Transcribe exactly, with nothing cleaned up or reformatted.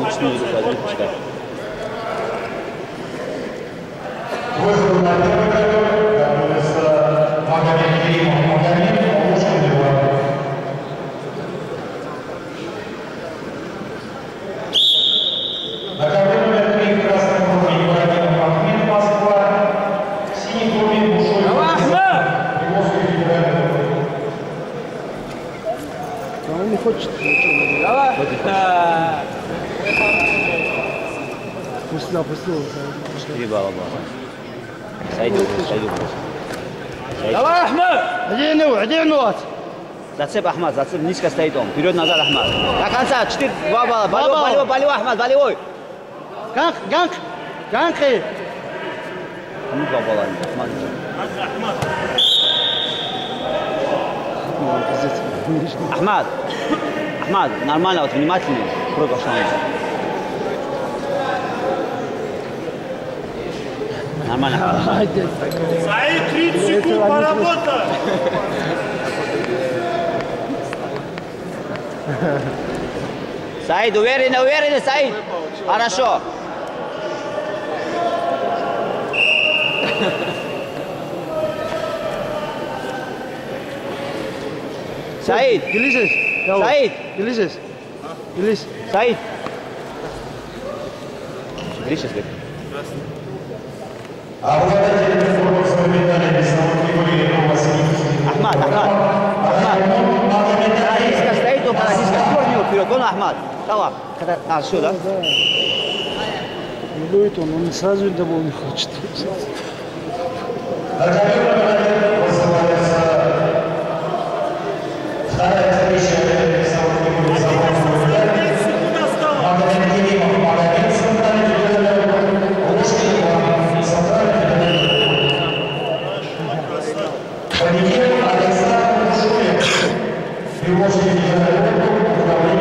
вручную заходить, пускай. Выход на первый ковер, готовится Магомед Керимов. Магомед, Полушкин, Леван. На ковре номер три в красном круге Ибрагимов Ахмед, Москва. В синем круге Бушой, Приморский федеральный округ. Он не хочет ничего. Давай! Пустил, пустил. Четыре балла было. Сойдет, сойдет. Давай, Ахмад! Один его, один вот. Зацеп, Ахмад, зацеп, низко стоит он. Вперед-назад, Ахмад. До конца, четыре, два балла. Болевой, болевой, болевой, Ахмад, болевой. Ганг, ганг, ганги. Кому два балла? Ахмад. Ахмад, Ахмад, нормально, вот внимательный. Прой пошел. Нормально. Саид, тридцать секунд, поработай! Саид, уверенно, уверенно, Саид. Хорошо. Саид. Gelişes. Саид. Gelişes. Gelişes. Саид. Gelişes. Обладатель бронзовой медали весовой категории до восьмидесяти. Ахмад, Ахмад. Ахмад. Низко стоит, он когда низко дернул вперед. Вон Ахмад. Давай. А, все, да? Не будет он, он сразу домой не хочет. На ковер номер один вызывается вторая встреча весовой категории заборной медали. Магомед Керимов, Магомед, центральный федеральный округ. Полушкин, Леван, центральный федеральный округ. Победитель Александр Бушуев, Приморский федеральный округ, управление